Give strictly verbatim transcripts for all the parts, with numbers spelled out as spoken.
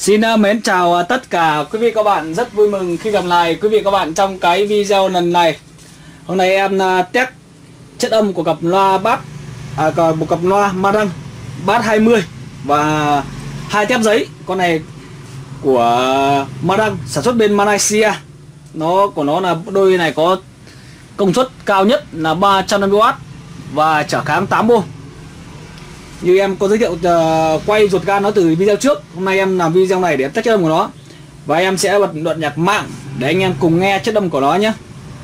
Xin uh, mến chào uh, tất cả quý vị các bạn, rất vui mừng khi gặp lại quý vị các bạn trong cái video lần này. Hôm nay em uh, test chất âm của cặp loa bass, à, một cặp loa Marantz bass hai mươi và hai tép giấy. Con này của Marantz, sản xuất bên Malaysia. Nó của nó là đôi này có công suất cao nhất là ba trăm năm mươi oát và trở kháng tám ohm. Như em có giới thiệu uh, quay ruột gan nó từ video trước, hôm nay em làm video này để em test chất âm của nó. Và em sẽ bật đoạn nhạc mạng để anh em cùng nghe chất âm của nó nhé.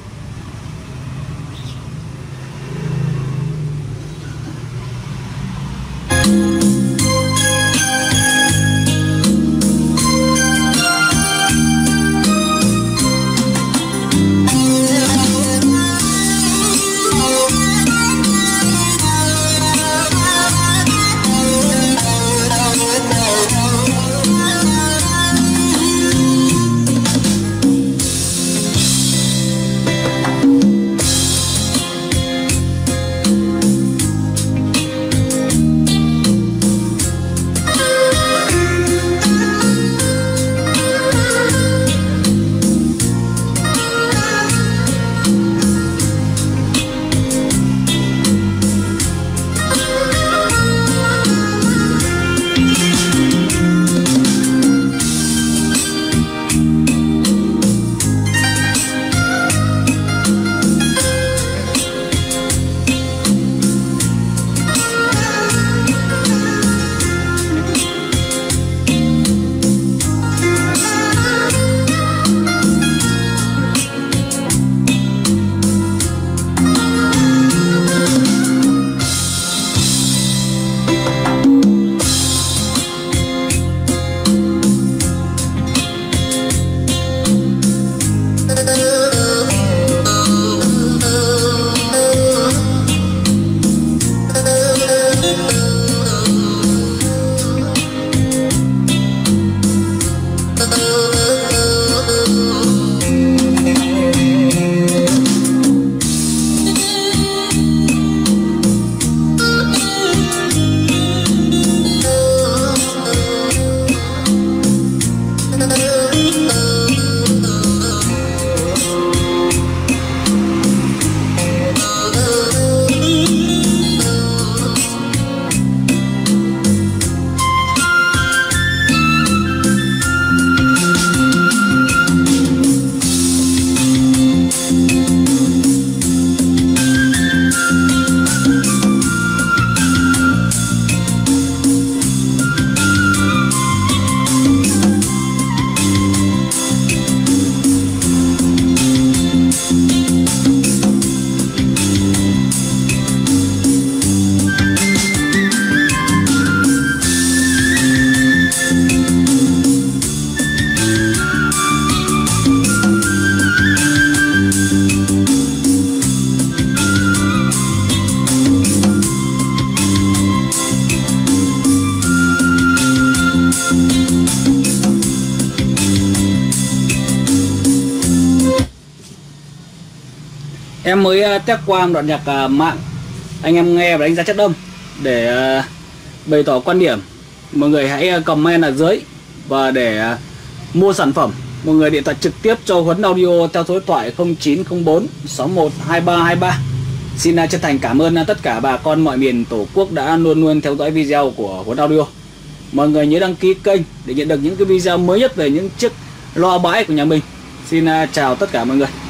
Em mới test qua đoạn nhạc mạng, anh em nghe và đánh giá chất âm để bày tỏ quan điểm. Mọi người hãy comment ở dưới, và để mua sản phẩm mọi người điện thoại trực tiếp cho Huấn Audio theo số điện thoại không chín không bốn sáu một hai ba hai ba. Xin chân thành cảm ơn tất cả bà con mọi miền Tổ quốc đã luôn luôn theo dõi video của Huấn Audio. Mọi người nhớ đăng ký kênh để nhận được những cái video mới nhất về những chiếc loa bãi của nhà mình. Xin chào tất cả mọi người.